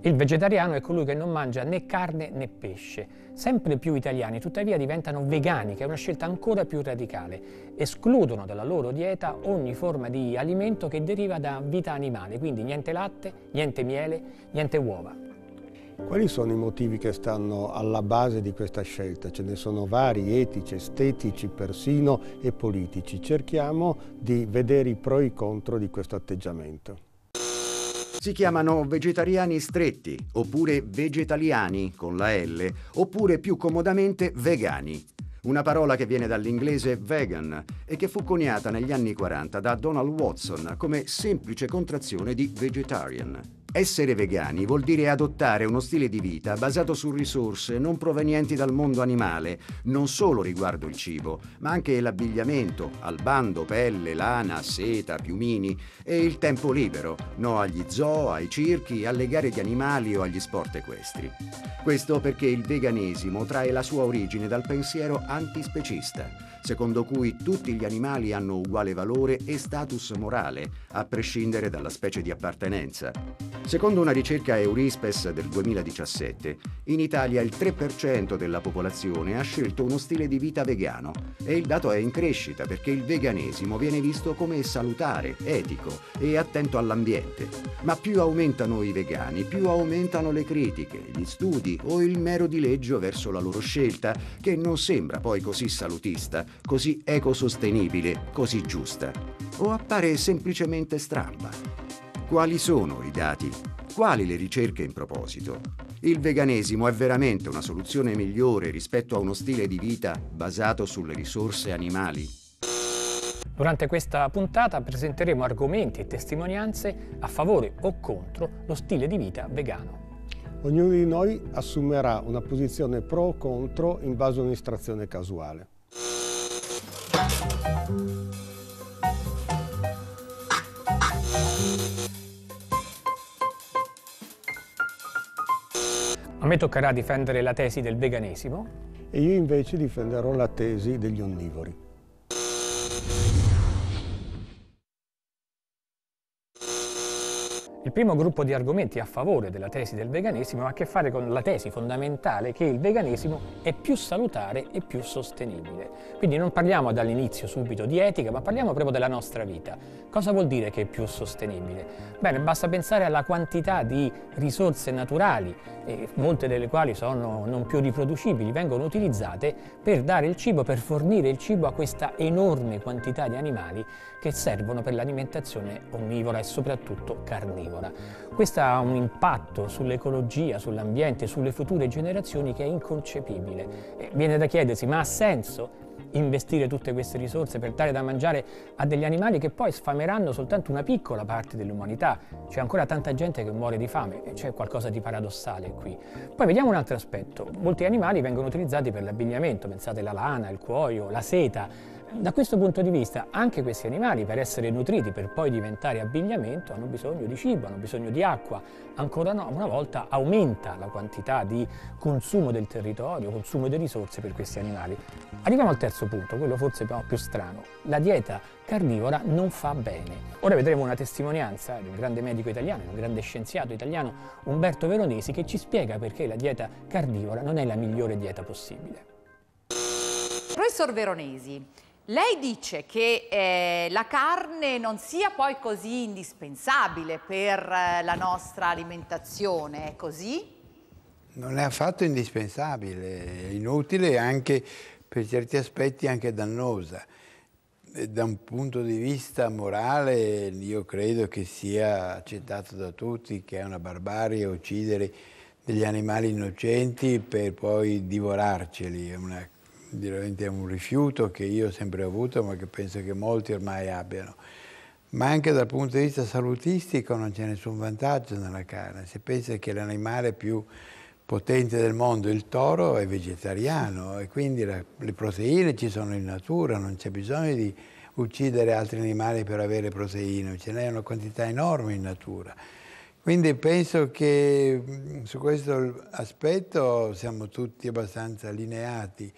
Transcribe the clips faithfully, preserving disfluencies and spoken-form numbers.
Il vegetariano è colui che non mangia né carne né pesce. Sempre più italiani, tuttavia, diventano vegani, che è una scelta ancora più radicale. Escludono dalla loro dieta ogni forma di alimento che deriva da vita animale, quindi niente latte, niente miele, niente uova. Quali sono i motivi che stanno alla base di questa scelta? Ce ne sono vari, etici, estetici, persino e politici. Cerchiamo di vedere i pro e i contro di questo atteggiamento. Si chiamano vegetariani stretti, oppure vegetaliani con la L, oppure più comodamente vegani. Una parola che viene dall'inglese vegan e che fu coniata negli anni quaranta da Donald Watson come semplice contrazione di vegetarian. Essere vegani vuol dire adottare uno stile di vita basato su risorse non provenienti dal mondo animale, non solo riguardo il cibo, ma anche l'abbigliamento, albando, pelle, lana, seta, piumini e il tempo libero, no agli zoo, ai circhi, alle gare di animali o agli sport equestri. Questo perché il veganesimo trae la sua origine dal pensiero antispecista, secondo cui tutti gli animali hanno uguale valore e status morale, a prescindere dalla specie di appartenenza. Secondo una ricerca Eurispes del duemiladiciassette, in Italia il tre per cento della popolazione ha scelto uno stile di vita vegano e il dato è in crescita perché il veganesimo viene visto come salutare, etico e attento all'ambiente. Ma più aumentano i vegani, più aumentano le critiche, gli studi o il mero dileggio verso la loro scelta, che non sembra poi così salutista, così ecosostenibile, così giusta. O appare semplicemente stramba. Quali sono i dati? Quali le ricerche in proposito? Il veganesimo è veramente una soluzione migliore rispetto a uno stile di vita basato sulle risorse animali? Durante questa puntata presenteremo argomenti e testimonianze a favore o contro lo stile di vita vegano. Ognuno di noi assumerà una posizione pro o contro in base a un'estrazione casuale. A me toccherà difendere la tesi del veganesimo. E io invece difenderò la tesi degli onnivori. Il primo gruppo di argomenti a favore della tesi del veganesimo ha a che fare con la tesi fondamentale che il veganesimo è più salutare e più sostenibile. Quindi non parliamo dall'inizio subito di etica, ma parliamo proprio della nostra vita. Cosa vuol dire che è più sostenibile? Bene, basta pensare alla quantità di risorse naturali, eh, molte delle quali sono non più riproducibili, vengono utilizzate per dare il cibo, per fornire il cibo a questa enorme quantità di animali che servono per l'alimentazione onnivora e soprattutto carnivora. Questo ha un impatto sull'ecologia, sull'ambiente, sulle future generazioni che è inconcepibile. E viene da chiedersi, ma ha senso investire tutte queste risorse per dare da mangiare a degli animali che poi sfameranno soltanto una piccola parte dell'umanità? C'è ancora tanta gente che muore di fame e c'è qualcosa di paradossale qui. Poi vediamo un altro aspetto. Molti animali vengono utilizzati per l'abbigliamento, pensate alla lana, il cuoio, la seta. Da questo punto di vista anche questi animali, per essere nutriti, per poi diventare abbigliamento, hanno bisogno di cibo, hanno bisogno di acqua. Ancora una volta aumenta la quantità di consumo del territorio, consumo di risorse per questi animali. Arriviamo al terzo punto, quello forse più strano. La dieta carnivora non fa bene. Ora vedremo una testimonianza di un grande medico italiano, un grande scienziato italiano, Umberto Veronesi, che ci spiega perché la dieta carnivora non è la migliore dieta possibile. Professor Veronesi, lei dice che eh, la carne non sia poi così indispensabile per eh, la nostra alimentazione, è così? Non è affatto indispensabile, è inutile e anche per certi aspetti anche dannosa. Da un punto di vista morale io credo che sia accettato da tutti che è una barbarie uccidere degli animali innocenti per poi divorarceli, è una è un rifiuto che io ho sempre avuto, ma che penso che molti ormai abbiano. Ma anche dal punto di vista salutistico non c'è nessun vantaggio nella carne. Si pensa che l'animale più potente del mondo, il toro, è vegetariano e quindi la, le proteine ci sono in natura, non c'è bisogno di uccidere altri animali per avere proteine, ce n'è una quantità enorme in natura. Quindi penso che su questo aspetto siamo tutti abbastanza allineati.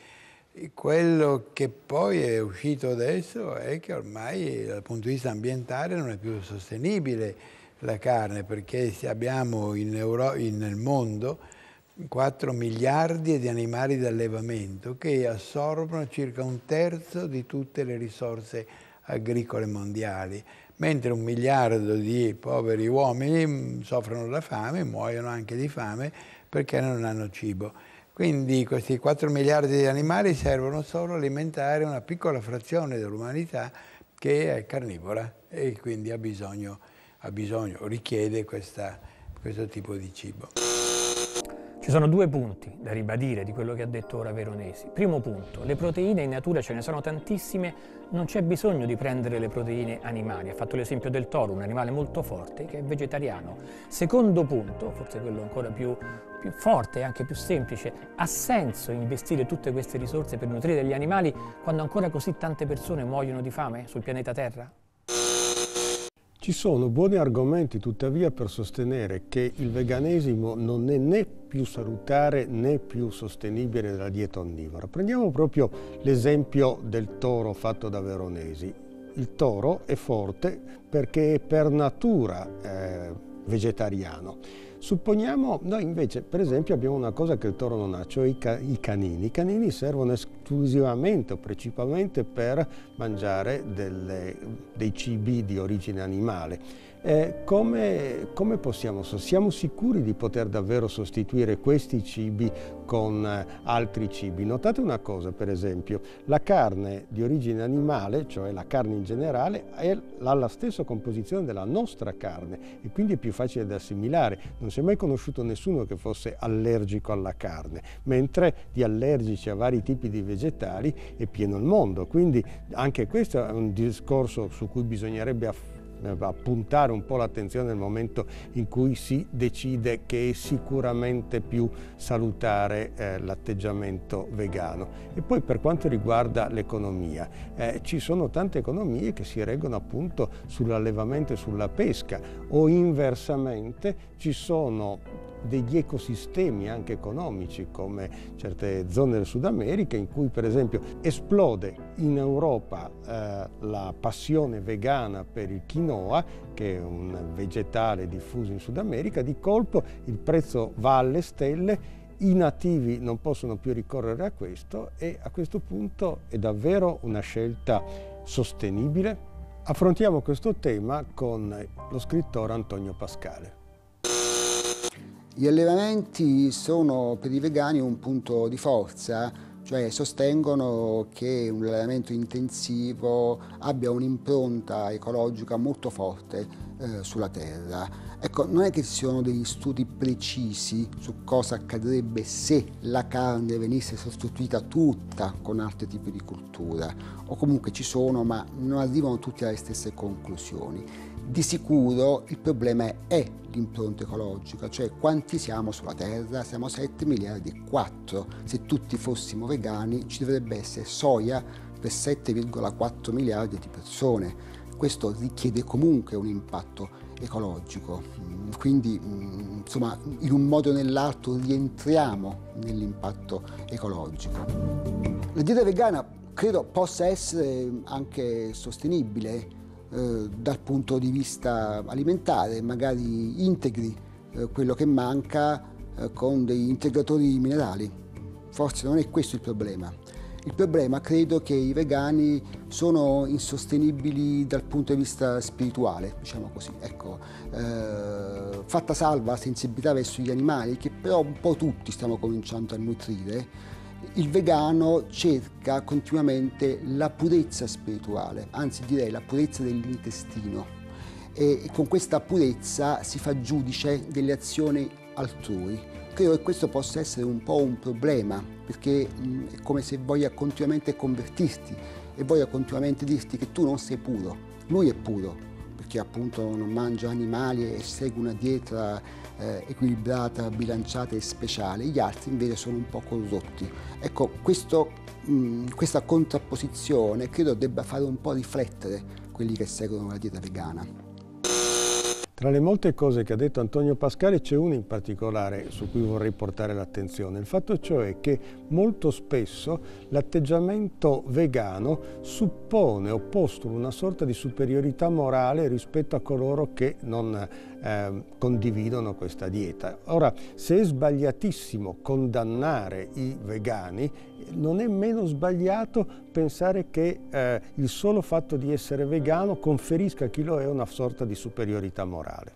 Quello che poi è uscito adesso è che ormai dal punto di vista ambientale non è più sostenibile la carne, perché abbiamo in Euro- in, nel mondo quattro miliardi di animali d'allevamento che assorbono circa un terzo di tutte le risorse agricole mondiali, mentre un miliardo di poveri uomini soffrono la fame, muoiono anche di fame perché non hanno cibo. Quindi questi quattro miliardi di animali servono solo a alimentare una piccola frazione dell'umanità che è carnivora e quindi ha bisogno, ha bisogno richiede questa, questo tipo di cibo. Ci sono due punti da ribadire di quello che ha detto ora Veronesi. Primo punto, le proteine in natura ce ne sono tantissime, non c'è bisogno di prendere le proteine animali. Ha fatto l'esempio del toro, un animale molto forte che è vegetariano. Secondo punto, forse quello ancora più, più forte e anche più semplice, ha senso investire tutte queste risorse per nutrire gli animali quando ancora così tante persone muoiono di fame sul pianeta Terra? Ci sono buoni argomenti tuttavia per sostenere che il veganesimo non è né più salutare né più sostenibile della dieta onnivora. Prendiamo proprio l'esempio del toro fatto da Veronesi. Il toro è forte perché è per natura eh, vegetariano. Supponiamo, noi invece per esempio abbiamo una cosa che il toro non ha, cioè i, ca i canini. I canini servono esclusivamente o principalmente per mangiare delle, dei cibi di origine animale. Eh, come, come possiamo, siamo sicuri di poter davvero sostituire questi cibi con eh, altri cibi? Notate una cosa, per esempio, la carne di origine animale, cioè la carne in generale, è, ha la stessa composizione della nostra carne e quindi è più facile da assimilare. Non si è mai conosciuto nessuno che fosse allergico alla carne, mentre di allergici a vari tipi di vegetali è pieno il mondo. Quindi anche questo è un discorso su cui bisognerebbe affrontare, a puntare un po' l'attenzione nel momento in cui si decide che è sicuramente più salutare eh, l'atteggiamento vegano. E poi per quanto riguarda l'economia, eh, ci sono tante economie che si reggono appunto sull'allevamento e sulla pesca, o inversamente ci sono degli ecosistemi anche economici come certe zone del Sud America in cui per esempio esplode in Europa eh, la passione vegana per il quinoa, che è un vegetale diffuso in Sud America. Di colpo il prezzo va alle stelle, i nativi non possono più ricorrere a questo e a questo punto è davvero una scelta sostenibile? Affrontiamo questo tema con lo scrittore Antonio Pascale. Gli allevamenti sono per i vegani un punto di forza, cioè sostengono che un allevamento intensivo abbia un'impronta ecologica molto forte eh, sulla terra. Ecco, non è che ci siano degli studi precisi su cosa accadrebbe se la carne venisse sostituita tutta con altri tipi di cultura, o comunque ci sono, ma non arrivano tutti alle stesse conclusioni. Di sicuro il problema è l'impronta ecologica, cioè quanti siamo sulla Terra? Siamo sette miliardi e quattro. Se tutti fossimo vegani ci dovrebbe essere soia per sette virgola quattro miliardi di persone. Questo richiede comunque un impatto ecologico, quindi insomma in un modo o nell'altro rientriamo nell'impatto ecologico. La dieta vegana credo possa essere anche sostenibile Eh, dal punto di vista alimentare, magari integri eh, quello che manca eh, con degli integratori minerali. Forse non è questo il problema. Il problema credo che i vegani sono insostenibili dal punto di vista spirituale, diciamo così. Ecco, eh, fatta salva la sensibilità verso gli animali, che però un po' tutti stiamo cominciando a nutrire, il vegano cerca continuamente la purezza spirituale, anzi direi la purezza dell'intestino, e con questa purezza si fa giudice delle azioni altrui. Credo che questo possa essere un po' un problema, perché mh, è come se voglia continuamente convertirti e voglia continuamente dirti che tu non sei puro. Lui è puro, perché appunto non mangia animali e segue una dieta eh, equilibrata, bilanciata e speciale. Gli altri invece sono un po' corrotti. Ecco, questo, mh, questa contrapposizione credo debba fare un po' riflettere quelli che seguono la dieta vegana. Tra le molte cose che ha detto Antonio Pascale c'è una in particolare su cui vorrei portare l'attenzione, il fatto cioè che molto spesso l'atteggiamento vegano suppone o postula una sorta di superiorità morale rispetto a coloro che non eh, condividono questa dieta. Ora, se è sbagliatissimo condannare i vegani, non è meno sbagliato pensare che eh, il solo fatto di essere vegano conferisca a chi lo è una sorta di superiorità morale.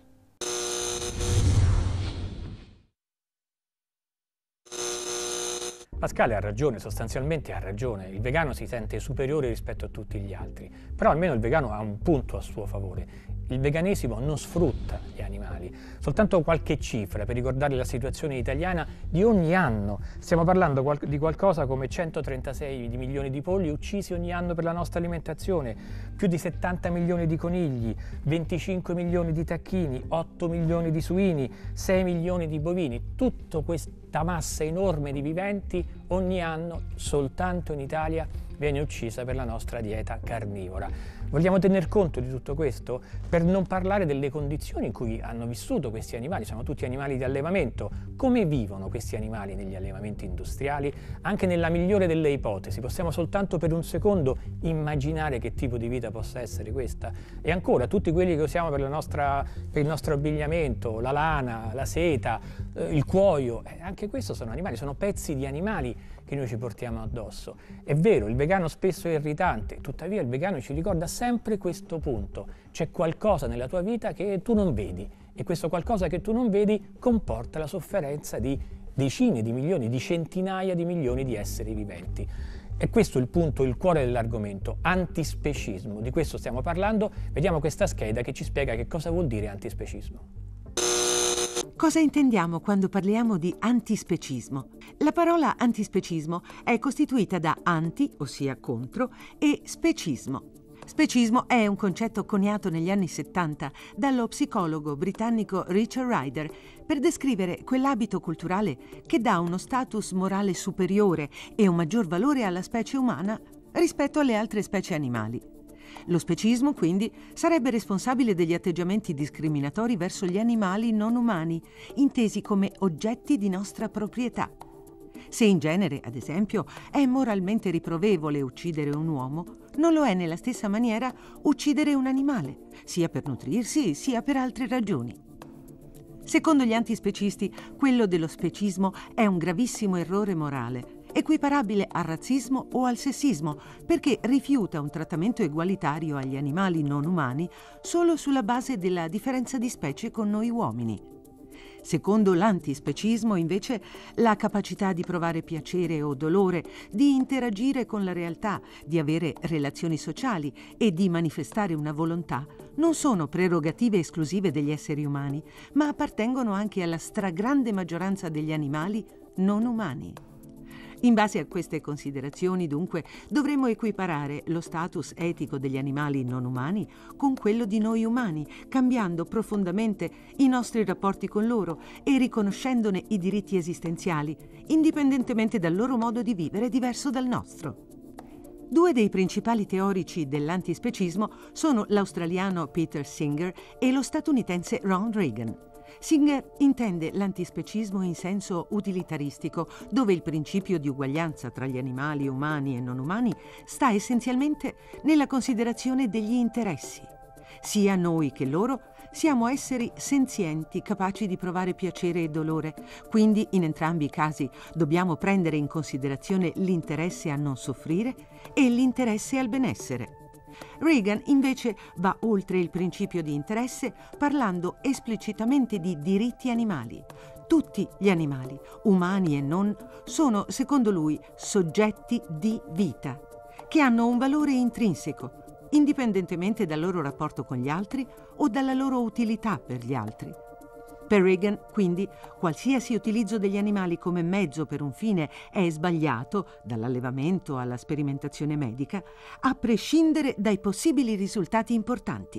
Pascale ha ragione, sostanzialmente ha ragione, il vegano si sente superiore rispetto a tutti gli altri, però almeno il vegano ha un punto a suo favore. Il veganesimo non sfrutta gli animali. Soltanto qualche cifra per ricordare la situazione italiana di ogni anno. Stiamo parlando di qualcosa come centotrentasei milioni di polli uccisi ogni anno per la nostra alimentazione, più di settanta milioni di conigli, venticinque milioni di tacchini, otto milioni di suini, sei milioni di bovini. Tutta questa massa enorme di viventi ogni anno soltanto in Italia viene uccisa per la nostra dieta carnivora. Vogliamo tener conto di tutto questo per non parlare delle condizioni in cui hanno vissuto questi animali. Sono tutti animali di allevamento. Come vivono questi animali negli allevamenti industriali? Anche nella migliore delle ipotesi, possiamo soltanto per un secondo immaginare che tipo di vita possa essere questa. E ancora, tutti quelli che usiamo per, la nostra, per il nostro abbigliamento, la lana, la seta, eh, il cuoio, eh, anche questo sono animali, sono pezzi di animali che noi ci portiamo addosso. È vero, il vegano spesso è irritante, tuttavia il vegano ci ricorda sempre questo punto. C'è qualcosa nella tua vita che tu non vedi e questo qualcosa che tu non vedi comporta la sofferenza di decine di milioni, di centinaia di milioni di esseri viventi. E questo è il punto, il cuore dell'argomento, antispecismo. Di questo stiamo parlando. Vediamo questa scheda che ci spiega che cosa vuol dire antispecismo. Cosa intendiamo quando parliamo di antispecismo? La parola antispecismo è costituita da anti, ossia contro, e specismo. Specismo è un concetto coniato negli anni settanta dallo psicologo britannico Richard Ryder per descrivere quell'abito culturale che dà uno status morale superiore e un maggior valore alla specie umana rispetto alle altre specie animali. Lo specismo, quindi, sarebbe responsabile degli atteggiamenti discriminatori verso gli animali non umani, intesi come oggetti di nostra proprietà. Se in genere, ad esempio, è moralmente riprovevole uccidere un uomo, non lo è nella stessa maniera uccidere un animale, sia per nutrirsi sia per altre ragioni. Secondo gli antispecisti, quello dello specismo è un gravissimo errore morale, equiparabile al razzismo o al sessismo, perché rifiuta un trattamento egualitario agli animali non umani solo sulla base della differenza di specie con noi uomini. Secondo l'antispecismo, invece, la capacità di provare piacere o dolore, di interagire con la realtà, di avere relazioni sociali e di manifestare una volontà non sono prerogative esclusive degli esseri umani, ma appartengono anche alla stragrande maggioranza degli animali non umani. In base a queste considerazioni, dunque, dovremmo equiparare lo status etico degli animali non umani con quello di noi umani, cambiando profondamente i nostri rapporti con loro e riconoscendone i diritti esistenziali, indipendentemente dal loro modo di vivere diverso dal nostro. Due dei principali teorici dell'antispecismo sono l'australiano Peter Singer e lo statunitense Ron Reagan. Singer intende l'antispecismo in senso utilitaristico, dove il principio di uguaglianza tra gli animali umani e non umani sta essenzialmente nella considerazione degli interessi. Sia noi che loro siamo esseri senzienti capaci di provare piacere e dolore, quindi in entrambi i casi dobbiamo prendere in considerazione l'interesse a non soffrire e l'interesse al benessere. Reagan invece va oltre il principio di interesse parlando esplicitamente di diritti animali. Tutti gli animali, umani e non, sono, secondo lui, soggetti di vita, che hanno un valore intrinseco, indipendentemente dal loro rapporto con gli altri o dalla loro utilità per gli altri. Per Reagan, quindi, qualsiasi utilizzo degli animali come mezzo per un fine è sbagliato, dall'allevamento alla sperimentazione medica, a prescindere dai possibili risultati importanti.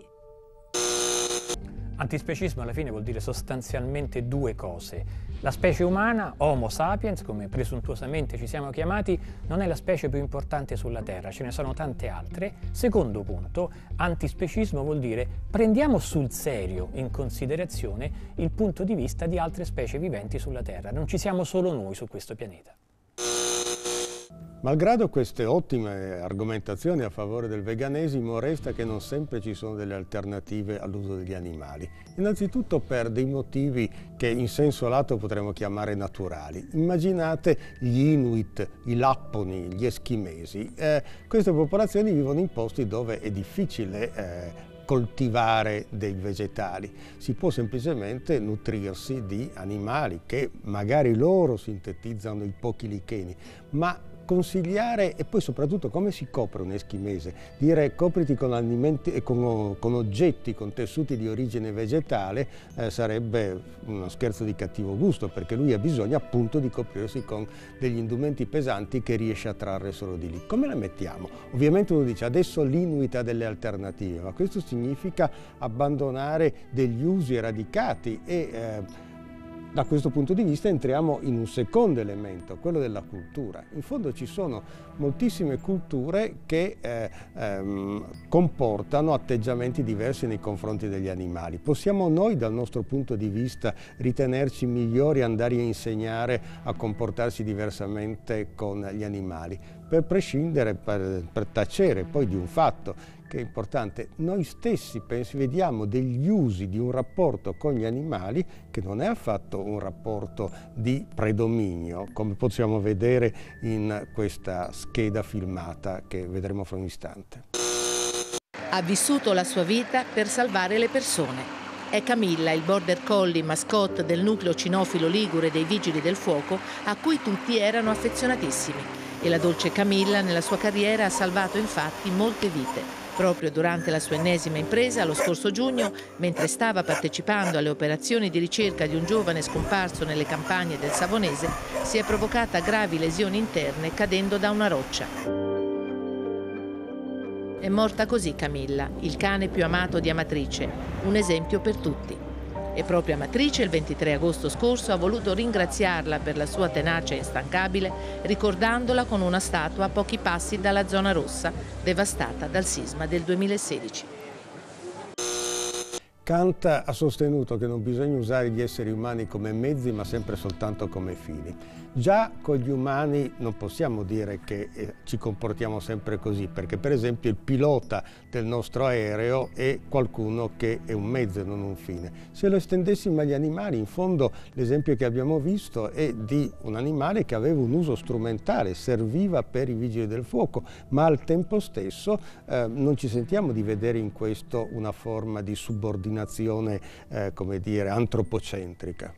Antispecismo alla fine vuol dire sostanzialmente due cose. La specie umana, Homo sapiens, come presuntuosamente ci siamo chiamati, non è la specie più importante sulla Terra, ce ne sono tante altre. Secondo punto, antispecismo vuol dire prendiamo sul serio in considerazione il punto di vista di altre specie viventi sulla Terra. Non ci siamo solo noi su questo pianeta. Malgrado queste ottime argomentazioni a favore del veganesimo, resta che non sempre ci sono delle alternative all'uso degli animali. Innanzitutto per dei motivi che in senso lato potremmo chiamare naturali. Immaginate gli Inuit, i Lapponi, gli Eschimesi. Eh, queste popolazioni vivono in posti dove è difficile eh, coltivare dei vegetali, si può semplicemente nutrirsi di animali che magari loro sintetizzano i pochi licheni, ma consigliare, e poi soprattutto come si copre un eschimese, dire copriti con, alimenti, con, con oggetti, con tessuti di origine vegetale eh, sarebbe uno scherzo di cattivo gusto, perché lui ha bisogno appunto di coprirsi con degli indumenti pesanti che riesce a trarre solo di lì. Come la mettiamo? Ovviamente uno dice adesso l'Inuit ha delle alternative, ma questo significa abbandonare degli usi radicati e eh, da questo punto di vista entriamo in un secondo elemento, quello della cultura. In fondo ci sono moltissime culture che eh, ehm, comportano atteggiamenti diversi nei confronti degli animali. Possiamo noi dal nostro punto di vista ritenerci migliori andare a insegnare a comportarsi diversamente con gli animali? Per prescindere, per, per tacere poi di un fatto che è importante, noi stessi pensi, vediamo degli usi di un rapporto con gli animali che non è affatto un rapporto di predominio, come possiamo vedere in questa scheda filmata che vedremo fra un istante. Ha vissuto la sua vita per salvare le persone. È Camilla, il border collie mascotte del nucleo cinofilo ligure dei Vigili del Fuoco, a cui tutti erano affezionatissimi. E la dolce Camilla nella sua carriera ha salvato infatti molte vite. Proprio durante la sua ennesima impresa, lo scorso giugno, mentre stava partecipando alle operazioni di ricerca di un giovane scomparso nelle campagne del Savonese, si è provocata gravi lesioni interne cadendo da una roccia. È morta così Camilla, il cane più amato di Amatrice, un esempio per tutti. E proprio Amatrice il ventitré agosto scorso ha voluto ringraziarla per la sua tenacia instancabile, ricordandola con una statua a pochi passi dalla zona rossa, devastata dal sisma del duemilasedici. Kant ha sostenuto che non bisogna usare gli esseri umani come mezzi, ma sempre soltanto come fini. Già con gli umani non possiamo dire che eh, ci comportiamo sempre così, perché per esempio il pilota del nostro aereo è qualcuno che è un mezzo e non un fine. Se lo estendessimo agli animali, in fondo l'esempio che abbiamo visto è di un animale che aveva un uso strumentale, serviva per i vigili del fuoco, ma al tempo stesso eh, non ci sentiamo di vedere in questo una forma di subordinazione, eh, come dire, antropocentrica.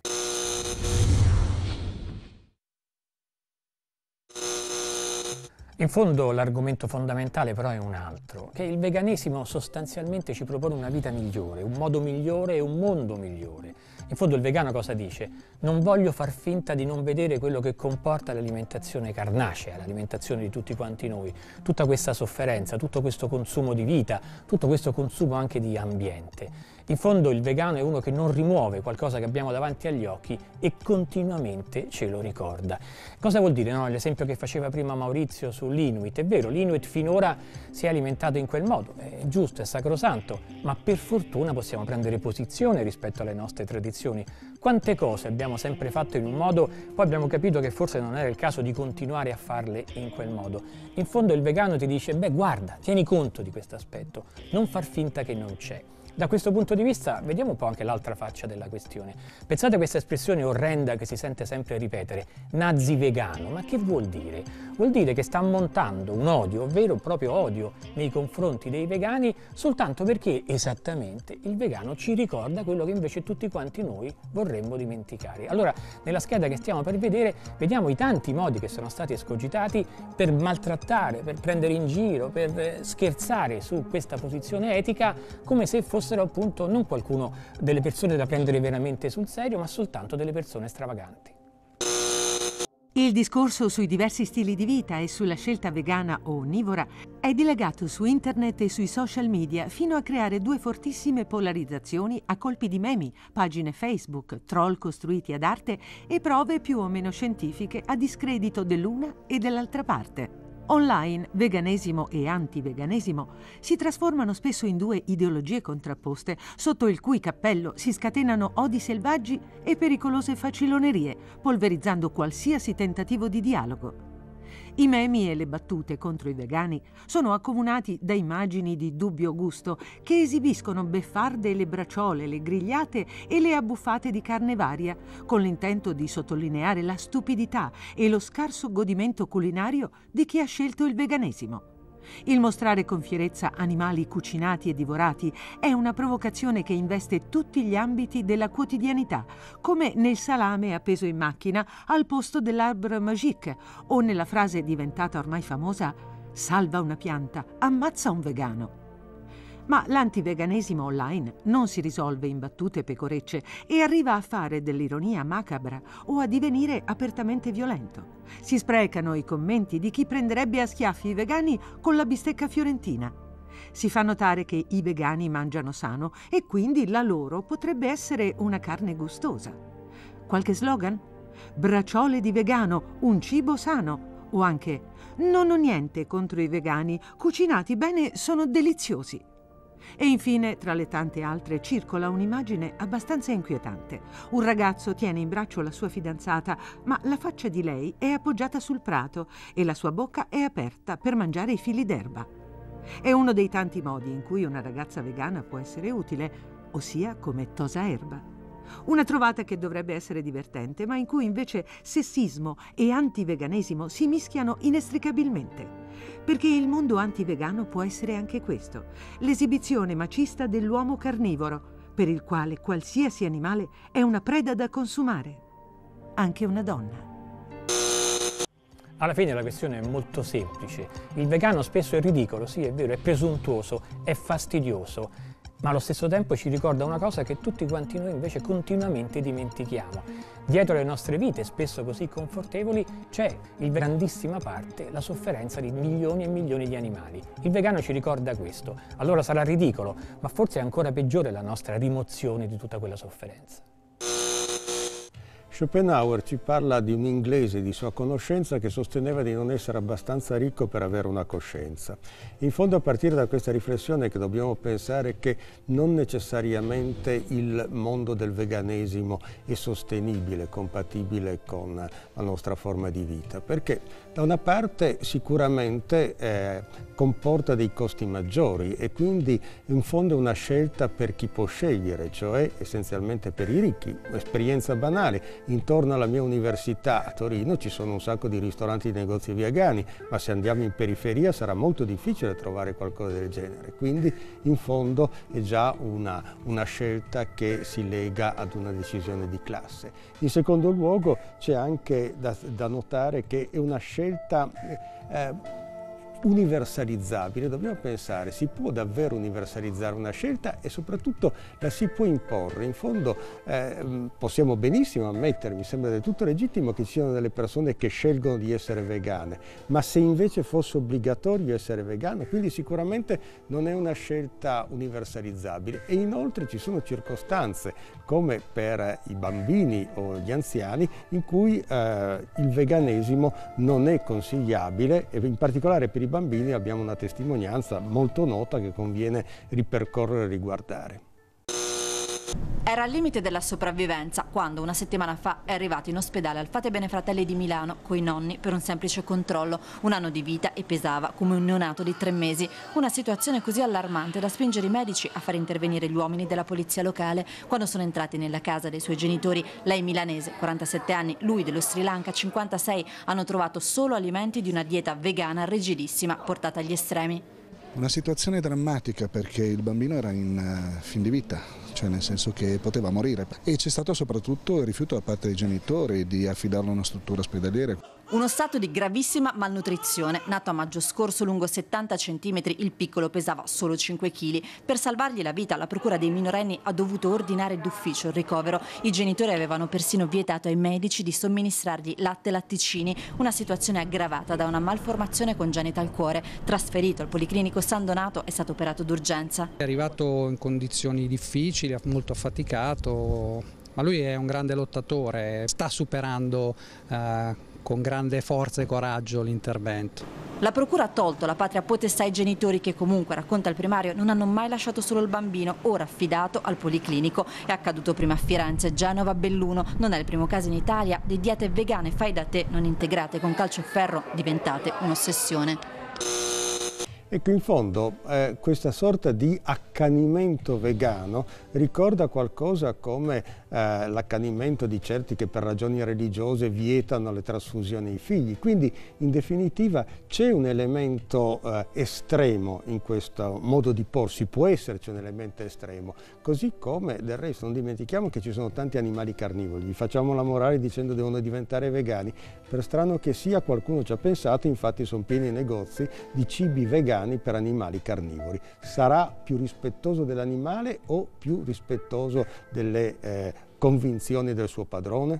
In fondo l'argomento fondamentale però è un altro, che il veganesimo sostanzialmente ci propone una vita migliore, un modo migliore e un mondo migliore. In fondo il vegano cosa dice? Non voglio far finta di non vedere quello che comporta l'alimentazione carnacea, l'alimentazione di tutti quanti noi, tutta questa sofferenza, tutto questo consumo di vita, tutto questo consumo anche di ambiente. In fondo il vegano è uno che non rimuove qualcosa che abbiamo davanti agli occhi e continuamente ce lo ricorda. Cosa vuol dire? No? L'esempio che faceva prima Maurizio sull'Inuit, è vero, l'Inuit finora si è alimentato in quel modo, è giusto, è sacrosanto, ma per fortuna possiamo prendere posizione rispetto alle nostre tradizioni. Quante cose abbiamo sempre fatto in un modo, poi abbiamo capito che forse non era il caso di continuare a farle in quel modo. In fondo il vegano ti dice, beh guarda, tieni conto di questo aspetto, non far finta che non c'è. Da questo punto di vista vediamo un po' anche l'altra faccia della questione. Pensate a questa espressione orrenda che si sente sempre ripetere, nazi vegano, ma che vuol dire? Vuol dire che sta montando un odio, ovvero proprio odio nei confronti dei vegani, soltanto perché esattamente il vegano ci ricorda quello che invece tutti quanti noi vorremmo dimenticare. Allora, nella scheda che stiamo per vedere, vediamo i tanti modi che sono stati escogitati per maltrattare, per prendere in giro, per scherzare su questa posizione etica, come se fosse fossero appunto non qualcuno delle persone da prendere veramente sul serio, ma soltanto delle persone stravaganti. Il discorso sui diversi stili di vita e sulla scelta vegana o onnivora è dilagato su internet e sui social media fino a creare due fortissime polarizzazioni a colpi di memi, pagine Facebook, troll costruiti ad arte e prove più o meno scientifiche a discredito dell'una e dell'altra parte. Online, veganesimo e anti-veganesimo si trasformano spesso in due ideologie contrapposte, sotto il cui cappello si scatenano odi selvaggi e pericolose facilonerie, polverizzando qualsiasi tentativo di dialogo. I memi e le battute contro i vegani sono accomunati da immagini di dubbio gusto che esibiscono beffarde le bracciole, le grigliate e le abbuffate di carne varia, con l'intento di sottolineare la stupidità e lo scarso godimento culinario di chi ha scelto il veganesimo. Il mostrare con fierezza animali cucinati e divorati è una provocazione che investe tutti gli ambiti della quotidianità, come nel salame appeso in macchina al posto dell'arbre magique o nella frase diventata ormai famosa «salva una pianta, ammazza un vegano». Ma l'antiveganesimo online non si risolve in battute pecorecce e arriva a fare dell'ironia macabra o a divenire apertamente violento. Si sprecano i commenti di chi prenderebbe a schiaffi i vegani con la bistecca fiorentina. Si fa notare che i vegani mangiano sano e quindi la loro potrebbe essere una carne gustosa. Qualche slogan? Bracciole di vegano, un cibo sano. O anche non ho niente contro i vegani, cucinati bene sono deliziosi. E infine, tra le tante altre, circola un'immagine abbastanza inquietante. Un ragazzo tiene in braccio la sua fidanzata, ma la faccia di lei è appoggiata sul prato e la sua bocca è aperta per mangiare i fili d'erba. È uno dei tanti modi in cui una ragazza vegana può essere utile, ossia come tosa erba. Una trovata che dovrebbe essere divertente, ma in cui invece sessismo e antiveganesimo si mischiano inestricabilmente. Perché il mondo antivegano può essere anche questo, l'esibizione macista dell'uomo carnivoro, per il quale qualsiasi animale è una preda da consumare, anche una donna. Alla fine la questione è molto semplice. Il vegano spesso è ridicolo, sì, è vero, è presuntuoso, è fastidioso, ma allo stesso tempo ci ricorda una cosa che tutti quanti noi invece continuamente dimentichiamo. Dietro le nostre vite, spesso così confortevoli, c'è in grandissima parte la sofferenza di milioni e milioni di animali. Il vegano ci ricorda questo. Allora sarà ridicolo, ma forse è ancora peggiore la nostra rimozione di tutta quella sofferenza. Schopenhauer ci parla di un inglese di sua conoscenza che sosteneva di non essere abbastanza ricco per avere una coscienza. In fondo, a partire da questa riflessione che dobbiamo pensare che non necessariamente il mondo del veganesimo è sostenibile, compatibile con la nostra forma di vita, perché da una parte sicuramente eh, comporta dei costi maggiori e quindi in fondo è una scelta per chi può scegliere, cioè essenzialmente per i ricchi. Esperienza banale. Intorno alla mia università a Torino ci sono un sacco di ristoranti e negozi vegani, ma se andiamo in periferia sarà molto difficile trovare qualcosa del genere. Quindi in fondo è già una, una scelta che si lega ad una decisione di classe. In secondo luogo c'è anche da, da notare che è una scelta eh, universalizzabile. Dobbiamo pensare, si può davvero universalizzare una scelta e soprattutto la si può imporre. In fondo eh, possiamo benissimo ammettere, mi sembra del tutto legittimo che ci siano delle persone che scelgono di essere vegane, ma se invece fosse obbligatorio essere vegano, quindi sicuramente non è una scelta universalizzabile. E inoltre ci sono circostanze, come per i bambini o gli anziani, in cui eh, il veganesimo non è consigliabile, e in particolare per i bambini abbiamo una testimonianza molto nota che conviene ripercorrere e riguardare. Era al limite della sopravvivenza quando una settimana fa è arrivato in ospedale al Fate Bene Fratelli di Milano coi nonni per un semplice controllo. Un anno di vita e pesava come un neonato di tre mesi. Una situazione così allarmante da spingere i medici a far intervenire gli uomini della polizia locale. Quando sono entrati nella casa dei suoi genitori, lei milanese, quarantasette anni, lui dello Sri Lanka, cinquantasei, hanno trovato solo alimenti di una dieta vegana rigidissima portata agli estremi. Una situazione drammatica perché il bambino era in uh, fin di vita, cioè nel senso che poteva morire, e c'è stato soprattutto il rifiuto da parte dei genitori di affidarlo a una struttura ospedaliera. Uno stato di gravissima malnutrizione. Nato a maggio scorso, lungo settanta centimetri, il piccolo pesava solo cinque chili. Per salvargli la vita, la procura dei minorenni ha dovuto ordinare d'ufficio il ricovero. I genitori avevano persino vietato ai medici di somministrargli latte e latticini, una situazione aggravata da una malformazione congenita al cuore. Trasferito al Policlinico San Donato, è stato operato d'urgenza. È arrivato in condizioni difficili, molto affaticato, ma lui è un grande lottatore, sta superando eh, con grande forza e coraggio l'intervento. La procura ha tolto la patria potestà ai genitori che comunque, racconta il primario, non hanno mai lasciato solo il bambino, ora affidato al Policlinico. È accaduto prima a Firenze, Genova, Belluno. Non è il primo caso in Italia di diete vegane fai da te non integrate con calcio e ferro diventate un'ossessione. Ecco, in fondo eh, questa sorta di accanimento vegano ricorda qualcosa come eh, l'accanimento di certi che per ragioni religiose vietano le trasfusioni ai figli. Quindi, in definitiva, c'è un elemento eh, estremo in questo modo di porsi, può esserci un elemento estremo, così come del resto non dimentichiamo che ci sono tanti animali carnivori, gli facciamo la morale dicendo devono diventare vegani, per strano che sia qualcuno ci ha pensato, infatti sono pieni i negozi di cibi vegani per animali carnivori. Sarà più rispettoso dell'animale o più rispettoso delle eh, convinzioni del suo padrone?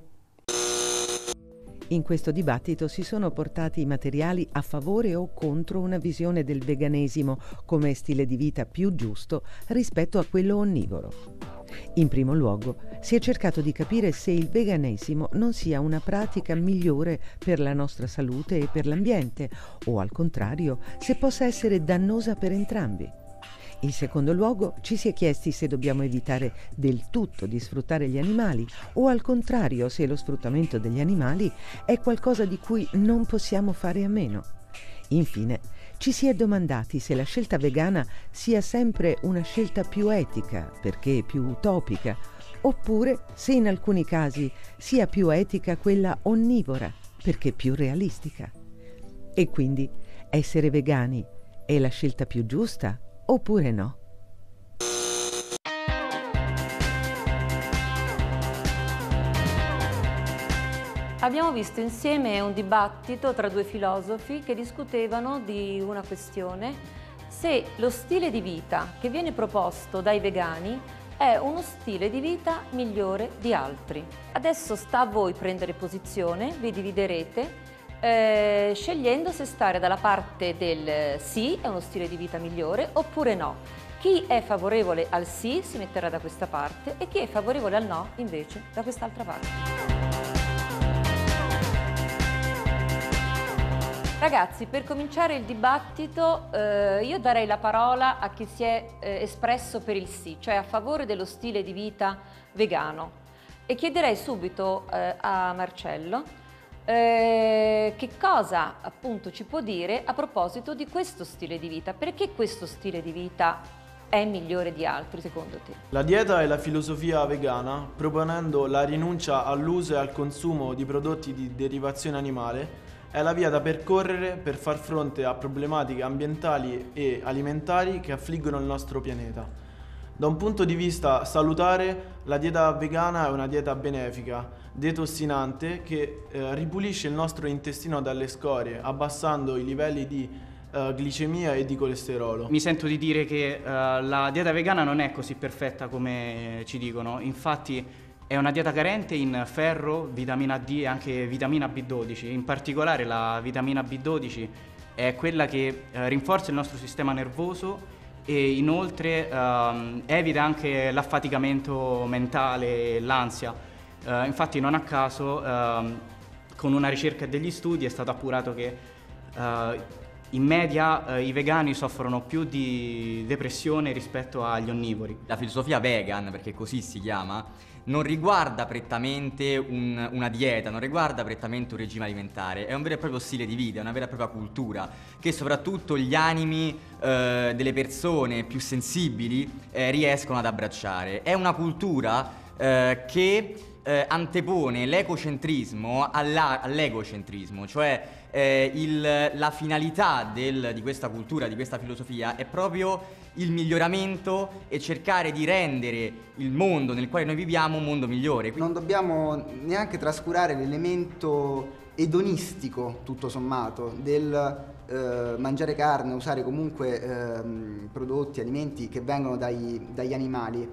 In questo dibattito si sono portati i materiali a favore o contro una visione del veganesimo come stile di vita più giusto rispetto a quello onnivoro. In primo luogo, si è cercato di capire se il veganesimo non sia una pratica migliore per la nostra salute e per l'ambiente, o al contrario, se possa essere dannosa per entrambi. In secondo luogo, ci si è chiesti se dobbiamo evitare del tutto di sfruttare gli animali, o al contrario, se lo sfruttamento degli animali è qualcosa di cui non possiamo fare a meno. Infine, ci si è domandati se la scelta vegana sia sempre una scelta più etica, perché più utopica, oppure se in alcuni casi sia più etica quella onnivora, perché più realistica. E quindi, essere vegani è la scelta più giusta oppure no? Abbiamo visto insieme un dibattito tra due filosofi che discutevano di una questione: se lo stile di vita che viene proposto dai vegani è uno stile di vita migliore di altri. Adesso sta a voi prendere posizione, vi dividerete eh, scegliendo se stare dalla parte del sì, è uno stile di vita migliore, oppure no. Chi è favorevole al sì si metterà da questa parte e chi è favorevole al no invece da quest'altra parte. Ragazzi, per cominciare il dibattito eh, io darei la parola a chi si è eh, espresso per il sì, cioè a favore dello stile di vita vegano, e chiederei subito eh, a Marcello eh, che cosa appunto ci può dire a proposito di questo stile di vita. Perché questo stile di vita è migliore di altri secondo te? La dieta è la filosofia vegana, proponendo la rinuncia all'uso e al consumo di prodotti di derivazione animale. È la via da percorrere per far fronte a problematiche ambientali e alimentari che affliggono il nostro pianeta. Da un punto di vista salutare, la dieta vegana è una dieta benefica, detossinante, che eh, ripulisce il nostro intestino dalle scorie, abbassando i livelli di eh, glicemia e di colesterolo. Mi sento di dire che eh, la dieta vegana non è così perfetta come ci dicono, infatti è una dieta carente in ferro, vitamina D e anche vitamina B dodici. In particolare la vitamina B dodici è quella che eh, rinforza il nostro sistema nervoso e inoltre ehm, evita anche l'affaticamento mentale e l'ansia. Eh, infatti non a caso ehm, con una ricerca degli studi è stato appurato che eh, in media eh, i vegani soffrono più di depressione rispetto agli onnivori. La filosofia vegan, perché così si chiama, non riguarda prettamente un, una dieta, non riguarda prettamente un regime alimentare, è un vero e proprio stile di vita, è una vera e propria cultura che soprattutto gli animi eh, delle persone più sensibili eh, riescono ad abbracciare. È una cultura eh, che eh, antepone l'ecocentrismo all'egocentrismo, cioè eh, il, la finalità del, di questa cultura, di questa filosofia è proprio il miglioramento e cercare di rendere il mondo nel quale noi viviamo un mondo migliore. Non dobbiamo neanche trascurare l'elemento edonistico, tutto sommato, del eh, mangiare carne, usare comunque eh, prodotti, alimenti che vengono dai, dagli animali.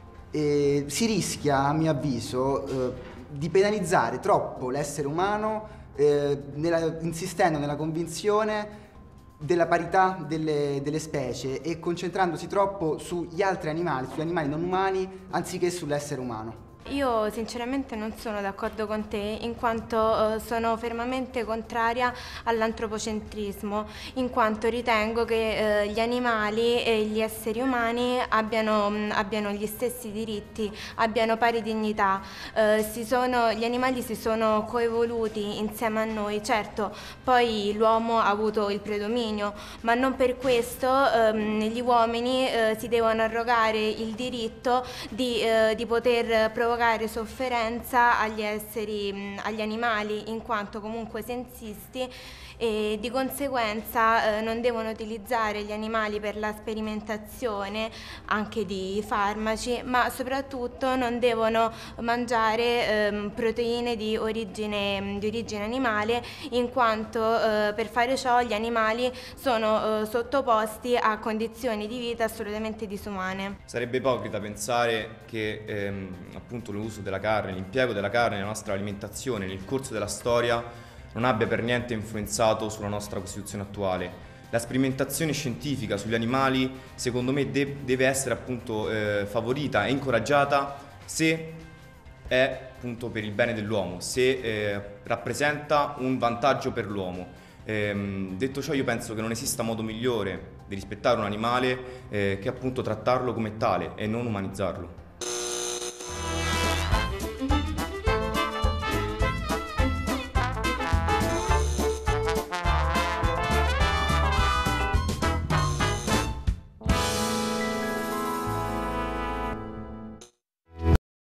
E si rischia, a mio avviso, eh, di penalizzare troppo l'essere umano eh, nella, insistendo nella convinzione della parità delle, delle specie e concentrandosi troppo sugli altri animali, sugli animali non umani, anziché sull'essere umano. Io sinceramente non sono d'accordo con te, in quanto eh, sono fermamente contraria all'antropocentrismo, in quanto ritengo che eh, gli animali e gli esseri umani abbiano, mh, abbiano gli stessi diritti, abbiano pari dignità. Eh, si sono, gli animali si sono coevoluti insieme a noi, certo, poi l'uomo ha avuto il predominio, ma non per questo ehm, gli uomini eh, si devono arrogare il diritto di, eh, di poter provocare sofferenza agli esseri, agli animali, in quanto comunque sensisti, e di conseguenza eh, non devono utilizzare gli animali per la sperimentazione anche di farmaci, ma soprattutto non devono mangiare eh, proteine di origine, di origine animale, in quanto eh, per fare ciò gli animali sono eh, sottoposti a condizioni di vita assolutamente disumane. Sarebbe ipocrita pensare che ehm, appunto l'uso della carne, l'impiego della carne nella nostra alimentazione nel corso della storia non abbia per niente influenzato sulla nostra Costituzione attuale. La sperimentazione scientifica sugli animali, secondo me, de- deve essere appunto eh, favorita e incoraggiata se è appunto per il bene dell'uomo, se eh, rappresenta un vantaggio per l'uomo. Ehm, detto ciò, io penso che non esista modo migliore di rispettare un animale eh, che appunto trattarlo come tale e non umanizzarlo.